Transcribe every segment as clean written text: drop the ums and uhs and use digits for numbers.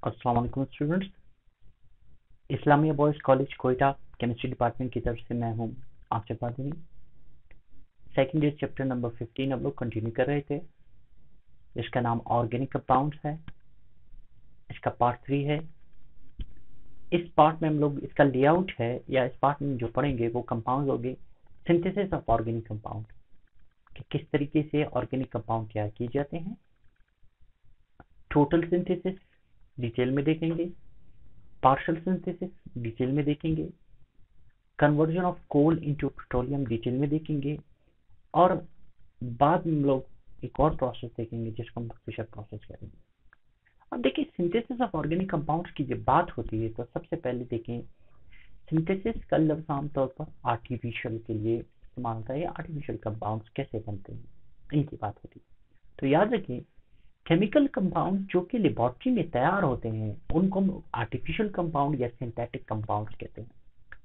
अस्सलाम वालेकुम students. Islamia boys college Quetta chemistry department की तरफ से मैं हूं आपसे बात हुई। सेकेंड ईयर चैप्टर नंबर 15 हम लोग कंटिन्यू कर रहे थे। इसका नाम ऑर्गेनिक कंपाउंड्स है। इसका पार्ट 3 है। इस पार्ट में हम लोग इसका लेआउट है या इस पार्ट में जो पढ़ेंगे वो कंपाउंड होंगे सिंथेसिस ऑफ ऑर्गेनिक कंपाउंड, कि किस तरीके से ऑर्गेनिक कंपाउंड तैयार किए जाते हैं। टोटल सिंथेसिस डिटेल में देखेंगे, पार्शियल सिंथेसिस डिटेल में देखेंगे, conversion of coal into petroleum detail में देखेंगे, और बाद में हम लोग एक और प्रोसेस देखेंगे जिसको हम फिशर प्रोसेस करेंगे। अब देखिए, सिंथेसिस ऑफ ऑर्गेनिक कंपाउंड्स की जब बात होती है तो सबसे पहले देखें, सिंथेसिस का लफ्ज आमतौर पर आर्टिफिशियल के लिए इस्तेमाल होता है। आर्टिफिशियल कंपाउंड्स कैसे बनते हैं इनकी बात होती है। तो याद रखें, केमिकल कंपाउंड जो कि लेबोरेटरी में तैयार होते हैं उनको हम आर्टिफिशियल कंपाउंड या सिंथेटिक कंपाउंड्स कहते हैं,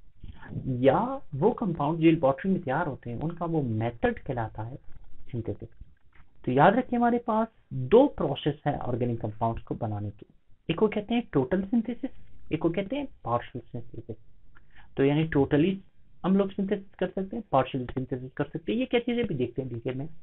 या वो कंपाउंड जो लेबोरेटरी में तैयार होते हैं उनका वो मेथड कहलाता है सिंथेसिस। तो याद रखिए, हमारे पास दो प्रोसेस है ऑर्गेनिक कंपाउंड्स को बनाने के। एक को कहते हैं टोटल सिंथेसिस, एक को कहते हैं पार्शियल सिंथेसिस। तो यानी टोटली हम लोग सिंथेसिस कर सकते हैं, पार्शियल सिंथेसिस कर सकते हैं। ये क्या चीजें भी देखते हैं डिटेल में।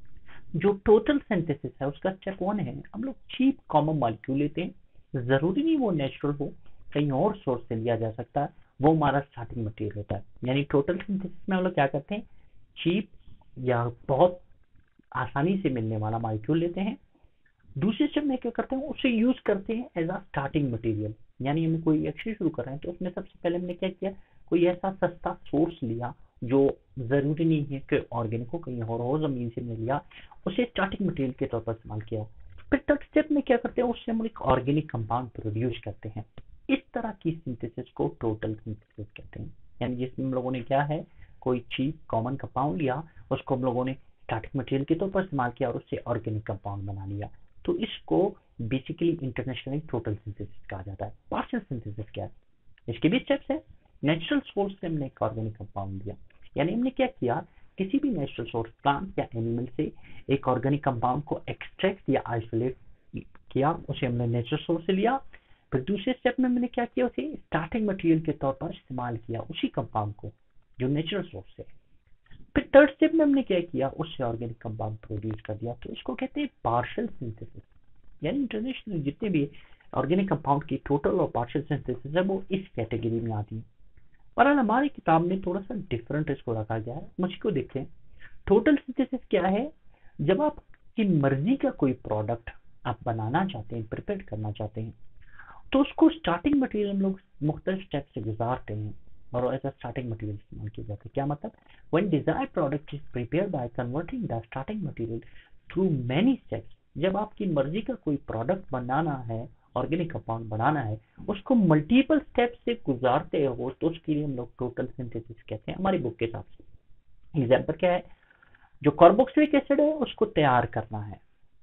जो टोटल सिंथेसिस है उसका स्टेप 1 है, हम लोग चीप कॉमन मॉलिक्यूल लेते हैं। जरूरी नहीं वो नेचुरल हो, कहीं और सोर्स से लिया जा सकता है, वो हमारा स्टार्टिंग मटेरियल होता है। यानी टोटल सिंथेसिस में हम लोग क्या करते हैं, चीप या बहुत आसानी से मिलने वाला मॉलिक्यूल लेते हैं। दूसरे स्टेप में क्या करते हैं, उसे यूज करते हैं एज अ स्टार्टिंग मटेरियल। यानी हम कोई एक्सरसाइज शुरू कर रहे हैं तो उसमें सबसे पहले हमने क्या किया, कोई ऐसा सस्ता सोर्स लिया जो जरूरी नहीं है कि ऑर्गेनिक को कहीं और हो, जमीन से मिल लिया, उसे स्टार्टिंग मटेरियल के तौर पर इस्तेमाल किया। फिर थर्ड स्टेप में क्या करते हैं, उससे हम एक ऑर्गेनिक कंपाउंड प्रोड्यूस करते हैं। इस तरह की सिंथेसिस को टोटल सिंथेसिस कहते हैं। यानी जिसमें हम लोगों ने क्या है, कोई चीप कॉमन कंपाउंड लिया, उसको हम लोगों ने स्टार्टिंग मटेरियल के तौर पर इस्तेमाल किया और उससे ऑर्गेनिक कंपाउंड बना लिया। तो इसको बेसिकली इंटरनेशनली टोटल सिंथेसिस कहा जाता है। पार्शियल सिंथेसिस क्या है, इसके भी स्टेप्स है। नेचुरल सोर्स से हमने एक ऑर्गेनिक कंपाउंड दिया, यानी हमने क्या किया, किसी भी नेचुरल सोर्स प्लांट या एनिमल से एक ऑर्गेनिक कंपाउंड को एक्सट्रैक्ट या आइसोलेट किया, उसे हमने नेचुरल सोर्स से लिया। फिर दूसरे स्टेप में हमने क्या किया, उसे स्टार्टिंग मटेरियल के तौर पर इस्तेमाल किया, उसी कंपाउंड को जो नेचुरल सोर्स है। फिर थर्ड स्टेप में हमने क्या किया, उससे ऑर्गेनिक कंपाउंड प्रोड्यूस कर दिया। तो इसको कहते हैं पार्शियल सिंथेसिस। यानी इंटरनेशनल जितने भी ऑर्गेनिक कंपाउंड की टोटल और पार्शियल सिंथेसिस है वो इस कैटेगरी में आती है। पर हमारी किताब में थोड़ा सा डिफरेंट इसको रखा गया है। मुझको देखें, टोटल सिंथेसिस क्या है, जब आपकी मर्जी का कोई प्रोडक्ट आप बनाना चाहते हैं, प्रिपेयर करना चाहते हैं, तो उसको स्टार्टिंग मटेरियल हम लोग मुख्तलिफ स्टेप से गुजारते हैं और ऐसा स्टार्टिंग मटेरियल इस्तेमाल किया जाता है। क्या मतलब, when desired product is prepared by converting the starting material through many steps. जब आपकी मर्जी का कोई प्रोडक्ट बनाना है, ऑर्गेनिक कंपाउंड बनाना है, उसको मल्टीपल स्टेप से गुजारते हो, तो उसके लिए हम लोग टोटल सिंथेसिस कहते हैं हमारी बुक के हिसाब से। एग्जाम्पल क्या है, जो कार्बोक्सिलिक एसिड है उसको तैयार करना है।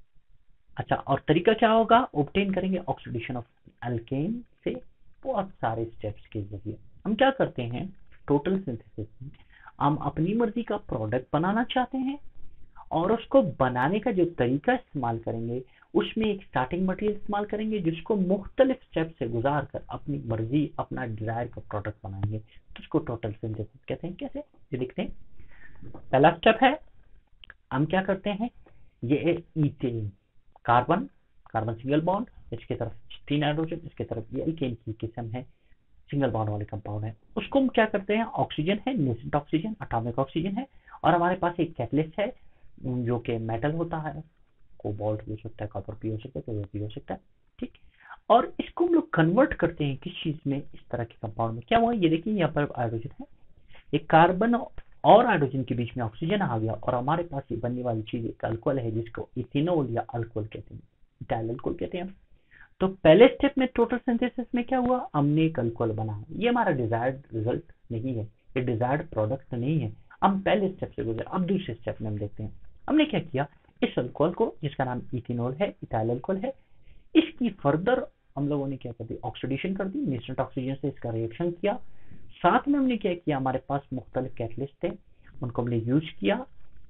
अच्छा, और तरीका क्या होगा, ऑब्टेन करेंगे ऑक्सीडेशन ऑफ अल्केन से। बहुत सारे स्टेप्स के जरिए हम क्या करते हैं, टोटल सिंथेसिस में हम अपनी मर्जी का प्रोडक्ट बनाना चाहते हैं और उसको बनाने का जो तरीका इस्तेमाल करेंगे उसमें एक स्टार्टिंग मटेरियल इस्तेमाल करेंगे जिसको मुख्तलिफ स्टेप से गुजार कर अपनी मर्जी अपना डिजायर का प्रोडक्ट बनाएंगे, तो उसको टोटल सिंथेसिस कहते हैं। कैसे, ये देखते हैं। पहला स्टेप है, हम क्या करते हैं, ये ethane, carbon carbon single bond, इसके तरफ 3 हाइड्रोजन, इसके तरफ ये एल्केन की किस्म है, सिंगल बॉन्ड वाले कंपाउंड है। उसको हम क्या करते हैं, ऑक्सीजन है, नेसेंट ऑक्सीजन, एटॉमिक ऑक्सीजन है, और हमारे पास एक कैटलिस्ट है जो कि मेटल होता है, कोबाल्ट भी हो सकता है, कॉपर भी हो सकता है, क्लोरीन भी हो सकता है, ठीक। और इसको हम लोग कन्वर्ट करते हैं किस चीज में, इस तरह के कंपाउंड में। क्या हुआ, ये देखिए यहाँ पर हाइड्रोजन है, एक कार्बन और हाइड्रोजन के बीच में ऑक्सीजन आ गया और हमारे पास ये बनने वाली चीज एक अल्कोहल है जिसको इथेनॉल या अल्कोहल कहते हैं, इथाइल अल्कोहल कहते हैं। तो पहले स्टेप में टोटल सिंथेसिस में क्या हुआ, हमने एक अल्कोहल बनाया। ये हमारा डिजायर्ड रिजल्ट नहीं है, ये डिजायर्ड प्रोडक्ट नहीं है, हम पहले स्टेप से गुजरे। अब दूसरे स्टेप में हम देखते हैं, हमने क्या किया, इस अल्कोहल को जिसका नाम इथेनॉल है, इथाइल अल्कोहल है, इसकी फर्दर हम लोगों ने क्या कर दी, ऑक्सीडेशन कर दी, नेचुरल ऑक्सीजन से इसका रिएक्शन किया। साथ में हमने क्या किया, हमारे पास मुख्तलिफ कैटलिस्ट थे, उनको हमने यूज किया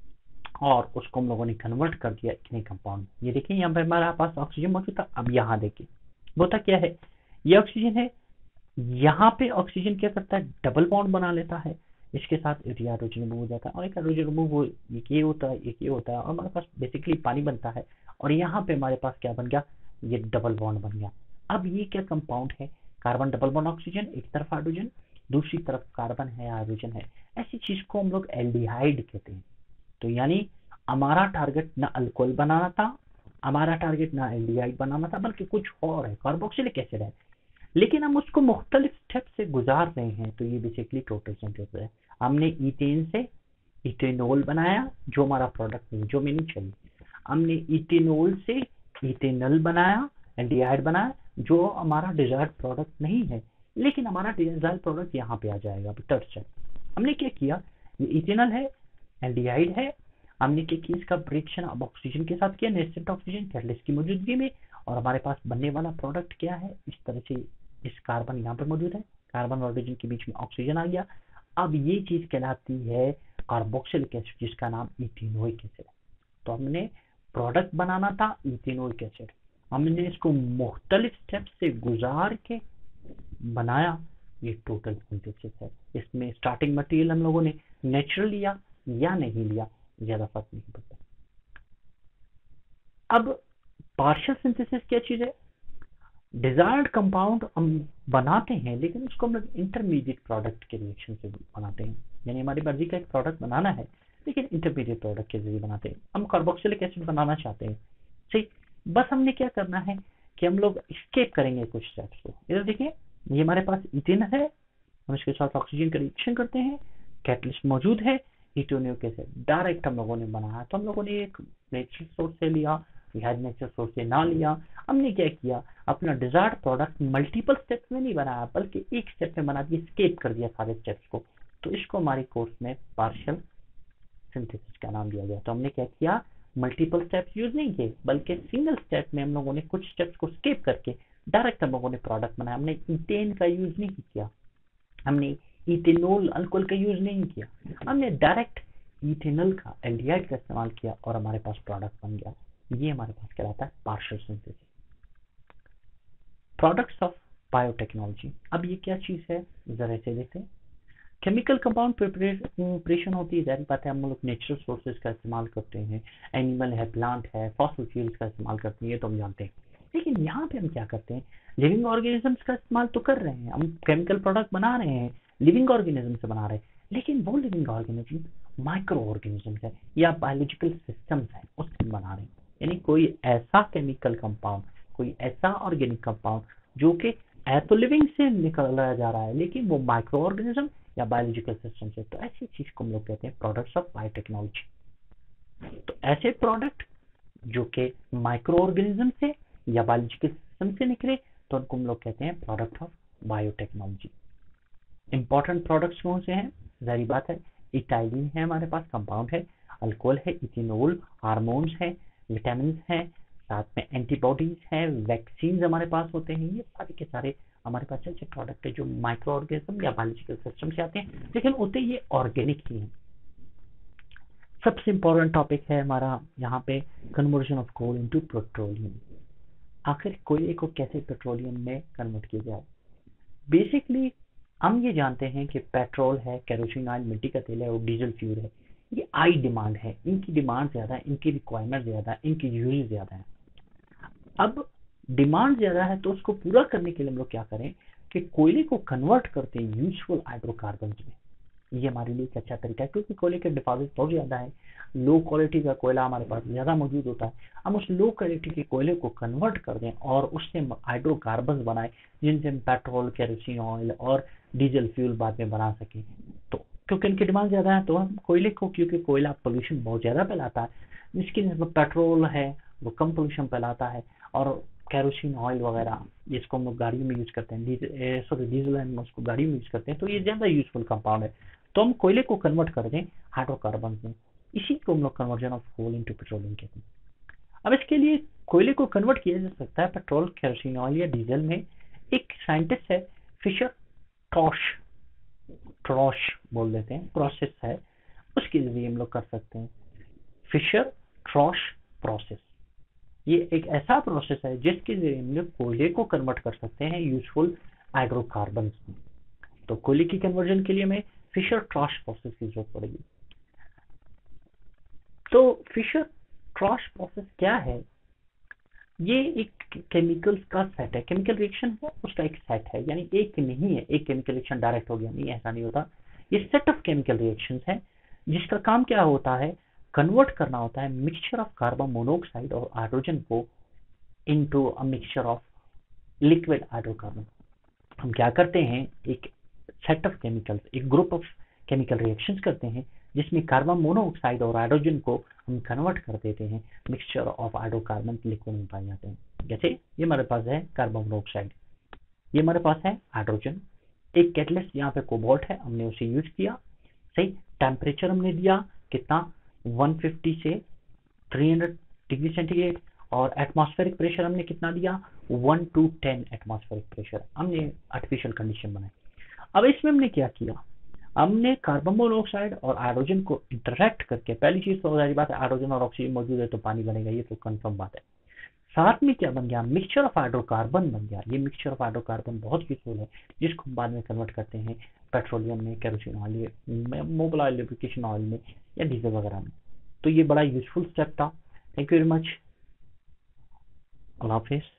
और उसको हम लोगों ने कन्वर्ट कर दिया इतने कंपाउंड। ये देखिए यहाँ पे हमारे पास ऑक्सीजन मौजूद था। अब यहाँ देखिए, होता क्या है, ये ऑक्सीजन है, यहाँ पे ऑक्सीजन क्या करता है, डबल बॉन्ड बना लेता है, इसके साथ एक हाइड्रोजन रिमूव हो जाता है, और एक हाइड्रोजन रिमूव हो, एक ये होता है, एक ये होता है, और हमारे पास बेसिकली पानी बनता है, और यहाँ पे हमारे पास क्या बन गया, ये डबल बॉन्ड बन गया। अब ये क्या कंपाउंड है, कार्बन डबल बॉन्ड ऑक्सीजन, एक तरफ हाइड्रोजन, दूसरी तरफ कार्बन है, हाइड्रोजन है, ऐसी चीज को हम लोग एल्डिहाइड कहते हैं। तो यानी हमारा टारगेट ना अल्कोहल बनाना था, हमारा टारगेट ना एल्डिहाइड बनाना था, बल्कि कुछ और है, कार्बोक्सिलिक एसिड है, लेकिन हम उसको मुख्तलिफ स्टेप से गुजार रहे हैं। तो ये बेसिकली टोटल सिंथेसिस है। हमने इथेन से इथेनॉल बनाया, जो हमारा प्रोडक्ट नहीं, जो हमें नहीं चाहिए। हमने इथेनॉल से इथेनॉल बनाया, एल्डिहाइड बनाया, जो हमारा डिजायर्ड प्रोडक्ट नहीं है, लेकिन हमारा डिजायर्ड प्रोडक्ट यहाँ पे आ जाएगा। थर्ड स्टेप हमने क्या किया, ये इथेनॉल है, एल्डिहाइड है, हमने क्या किया, इसका रिएक्शन अब ऑक्सीजन के साथ किया, नेस्टेंट ऑक्सीजन कैटलिस्ट की मौजूदगी में, और हमारे पास बनने वाला प्रोडक्ट क्या है, इस तरह से इस कार्बन यहाँ पे मौजूद है, कार्बन और हाइड्रोजन के बीच में ऑक्सीजन आ गया। अब ये चीज कहलाती है कार्बोक्सिलिक एसिड, जिसका नाम इथेनोइक एसिड है। तो हमने प्रोडक्ट बनाना था इथेनोइक एसिड, हमने इसको मुख्तलिफ स्टेप से गुजार के बनाया, ये टोटल सिंथेसिस है। इसमें स्टार्टिंग मटेरियल हम लोगों ने नेचुरल लिया या नहीं लिया, ज्यादा फर्क नहीं पड़ता। अब पार्शियल सिंथेसिस क्या चीज है, डिजायर्ड कंपाउंड हम बनाते हैं, लेकिन उसको हम इंटरमीडिएट प्रोडक्ट के रिएक्शन से बनाते हैं। यानी हमारी मर्जी का एक प्रोडक्ट बनाना है, लेकिन इंटरमीडिएट प्रोडक्ट के जरिए बनाते हैं। हम कार्बोक्सिलिक एसिड बनाना चाहते हैं, सही, बस हमने क्या करना है कि हम लोग स्केप करेंगे कुछ स्टेप्स को। इधर देखिए, ये हमारे पास इथेन है, हम इसके साथ ऑक्सीजन का रिएक्शन करते हैं, कैटलिस्ट मौजूद है, इथेनोइक एसिड डायरेक्ट हम लोगों ने बनाया। तो हम लोगों ने एक नेचुरल सोर्स से लिया, नेचुरल सोर्स से ना लिया, हमने क्या किया, अपना डिजायर्ड प्रोडक्ट मल्टीपल स्टेप्स में नहीं बनाया, बल्कि एक स्टेप में बना दिया, स्केप कर दिया सारे स्टेप्स को। तो इसको हमारे कोर्स में पार्शियल सिंथेसिस का नाम दिया गया। तो हमने क्या किया, मल्टीपल स्टेप्स यूज नहीं किए, बल्कि सिंगल स्टेप में हम लोगों ने कुछ स्टेप्स को स्केप करके डायरेक्ट हम लोगों ने प्रोडक्ट बनाया। हमने इथेन का यूज नहीं किया, हमने इथेनॉल अल्कोहल का यूज नहीं किया, हमने डायरेक्ट इथेनॉल का, एल्डिहाइड का इस्तेमाल किया, और हमारे पास प्रोडक्ट बन गया। ये हमारे पास कहलाता है partial synthesis. Products of biotechnology, अब ये क्या चीज है, जरा से देखते हैं। केमिकल कंपाउंड प्रिपरेशन होती है, जाहिर बात है हम लोग नेचुरल सोर्सेज का इस्तेमाल करते हैं, एनिमल है, प्लांट है, फॉसिल फ्यूल्स का इस्तेमाल करते हैं, ये तो हम जानते हैं। लेकिन यहाँ पे हम क्या करते हैं, लिविंग ऑर्गेनिजम्स का इस्तेमाल तो कर रहे हैं, हम केमिकल प्रोडक्ट बना रहे हैं, लिविंग ऑर्गेनिज्म से बना रहे हैं, लेकिन वो लिविंग ऑर्गेनिज्म माइक्रो ऑर्गेनिजम्स है या बायोलॉजिकल सिस्टम्स है, उससे बना रहे हैं। यानी कोई ऐसा केमिकल कंपाउंड, कोई ऐसा ऑर्गेनिक कंपाउंड जो कि तो लिविंग से निकला जा रहा है, लेकिन वो माइक्रो ऑर्गेनिज्म या बायोलॉजिकल सिस्टम से, तो ऐसी चीज को हम लोग कहते हैं प्रोडक्ट्स ऑफ बायोटेक्नोलॉजी। तो ऐसे प्रोडक्ट जो कि माइक्रो ऑर्गेनिज्म से या बायोलॉजिकल सिस्टम से निकले, तो उनको हम लोग कहते हैं product of biotechnology. Important products कौन से हैं, जारी बात है, इटाइलिन है, हमारे पास कंपाउंड है, अल्कोहल है, इथेनॉल, हार्मोन्स है, विटामिन है, साथ में एंटीबॉडीज है, वैक्सीन हमारे पास होते हैं। ये सारे के सारे हमारे पास ऐसे प्रोडक्ट है जो माइक्रो ऑर्गेनिज्म या बायोलॉजिकल सिस्टम से आते हैं, लेकिन होते ये ऑर्गेनिक ही हैं। सबसे इंपॉर्टेंट टॉपिक है हमारा यहाँ पे, conversion of coal into petroleum. आखिर कोयले को कैसे पेट्रोलियम में कन्वर्ट किया जाए। बेसिकली हम ये जानते हैं कि पेट्रोल है, केरोसिन ऑयल, मिट्टी का तेल है और डीजल फ्यूल है, ये हाई डिमांड है, इनकी डिमांड ज्यादा है, इनकी रिक्वायरमेंट ज्यादा है, इनकी यूज ज्यादा है। अब डिमांड ज्यादा है, तो उसको पूरा करने के लिए हम लोग क्या करें कि कोयले को कन्वर्ट करते हैं यूजफुल हाइड्रोकार्बन में। ये हमारे लिए एक अच्छा तरीका है, क्योंकि कोयले के डिपॉजिट बहुत ज्यादा है, लो क्वालिटी का कोयला हमारे पास ज्यादा मौजूद होता है। हम उस लो क्वालिटी के कोयले को कन्वर्ट कर दें और उससे हाइड्रोकार्बन बनाए, जिनसे हम पेट्रोल, केरोसिन ऑयल और डीजल फ्यूल बाद में बना सके। तो क्योंकि इनकी डिमांड ज्यादा है, तो हम कोयले को, क्योंकि कोयला पोल्यूशन बहुत ज्यादा फैलाता है, इसकी पेट्रोल है वो कम पोल्यूशन फैलाता है, और केरोसिन ऑयल वगैरह जिसको हम लोग गाड़ियों में यूज करते हैं, डीजल हम उसको गाड़ी में यूज करते हैं, तो ये ज्यादा यूजफुल कंपाउंड है। तो हम कोयले को कन्वर्ट कर दें हाइड्रोकार्बन में, इसी को हम लोग conversion of coal into petroleum कहते हैं। अब इसके लिए कोयले को कन्वर्ट किया जा सकता है पेट्रोल, केरोसिन ऑयल या डीजल में। एक साइंटिस्ट है, फिशर ट्रॉश बोल देते हैं, प्रोसेस है, उसके जरिए हम लोग कर सकते हैं, फिशर ट्रॉश प्रोसेस। ये एक ऐसा प्रोसेस है जिसके जरिए हम लोग कोयले को कन्वर्ट कर सकते हैं यूजफुल हाइड्रोकार्बन में। तो कोयले की कन्वर्जन के लिए हमें फिशर ट्रॉश प्रोसेस की जरूरत पड़ेगी। तो फिशर ट्रॉश प्रोसेस क्या है? ये एक केमिकल्स का सेट है, केमिकल रिएक्शन है उसका एक सेट है, यानी एक नहीं है, एक केमिकल रिएक्शन डायरेक्ट हो गया, नहीं, ऐसा नहीं होता। ये सेट ऑफ केमिकल रिएक्शंस है जिसका काम क्या होता है, कन्वर्ट करना होता है मिक्सचर ऑफ कार्बन मोनोऑक्साइड और हाइड्रोजन को into a mixture of liquid hydrocarbon. हम क्या करते हैं, एक सेट ऑफ केमिकल्स, एक ग्रुप ऑफ केमिकल रिएक्शंस करते हैं जिसमें कार्बन मोनोऑक्साइड और हाइड्रोजन को हम कन्वर्ट कर देते हैं मिक्सचर ऑफ हाइड्रोकार्बन लिक्विड में पाए जाते हैं। जैसे ये हमारे पास है कार्बन मोनोऑक्साइड, ये हमारे पास है हाइड्रोजन, एक कैटलिस्ट यहाँ पे कोबाल्ट है, हमने उसे यूज किया, सही। टेम्परेचर हमने दिया कितना, 150 से 300 डिग्री सेंटीग्रेड, और एटमॉस्फेरिक प्रेशर हमने कितना दिया, 1 to 10 एटमॉस्फेरिक प्रेशर, हमने आर्टिफिशियल कंडीशन बनाई। अब इसमें हमने क्या किया, हमने कार्बन मोनोऑक्साइड और हाइड्रोजन को इंटरेक्ट करके, पहली चीज तो जाहिर बात है हाइड्रोजन और ऑक्सीजन मौजूद है तो पानी बनेगा, ये तो कंफर्म बात है। साथ में क्या बन गया, मिक्सचर ऑफ हाइड्रोकार्बन बन गया। ये मिक्सचर ऑफ हाइड्रोकार्बन बहुत यूजफुल है जिसको हम बाद में कन्वर्ट करते हैं पेट्रोलियम में, केरोसिन ऑयल में, मोबाइल ऑयल, लुब्रिकेशन ऑयल में या डीजल वगैरह में। तो ये बड़ा यूजफुल स्टेप था। Thank you very much. अल्लाह हाफिज।